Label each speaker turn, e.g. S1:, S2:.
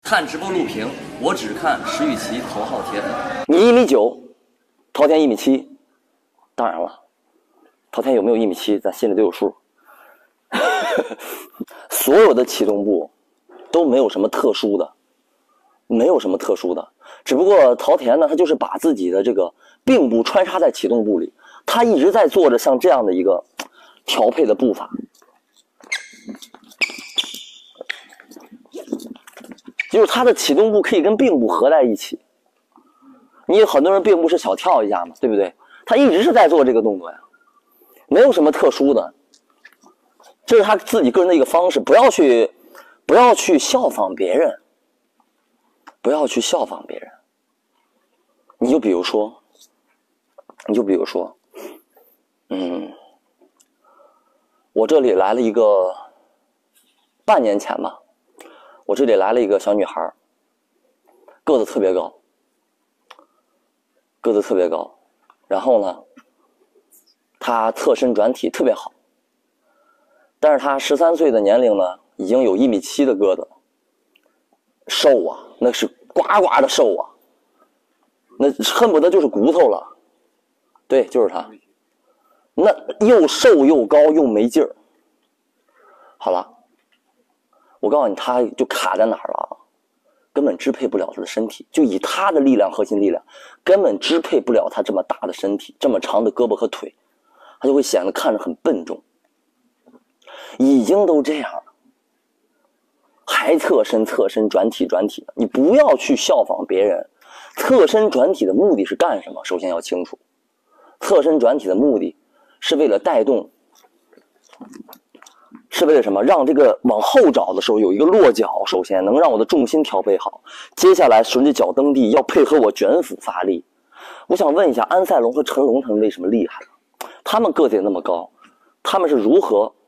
S1: 看直播录屏，我只看石宇奇、头昊天。
S2: 你1.9米，陶天1.7米，当然了，陶天有没有1.7米，咱心里都有数。所有的启动步都没有什么特殊的，没有什么特殊的，只不过陶田呢，他就是把自己的这个并步穿插在启动步里，他一直在做着像这样的一个调配的步伐。就是他的启动步可以跟并步合在一起。你有很多人并步是小跳一下嘛，对不对？他一直是在做这个动作呀，没有什么特殊的，这是他自己个人的一个方式。不要去效仿别人，不要去效仿别人。你就比如说，我这里来了一个半年前吧。我这里来了一个小女孩，个子特别高，然后呢，她侧身转体特别好，但是她13岁的年龄呢，已经有1.7米的个子，瘦啊，那是呱呱的瘦啊，那恨不得就是骨头了，对，就是她，那又瘦又高又没劲儿。好了。我告诉你，他就卡在哪儿了，根本支配不了他的身体，就以他的力量，核心力量，根本支配不了他这么大的身体，这么长的胳膊和腿，他就会显得看着很笨重。已经都这样了，还侧身转体，你不要去效仿别人。侧身转体的目的是干什么？首先要清楚，侧身转体的目的是为了带动。是为了什么？让这个往后找的时候有一个落脚，首先能让我的重心调配好。接下来顺着脚蹬地，要配合我卷腹发力。我想问一下，安赛龙和成龙他们为什么厉害？他们个子也那么高，他们是如何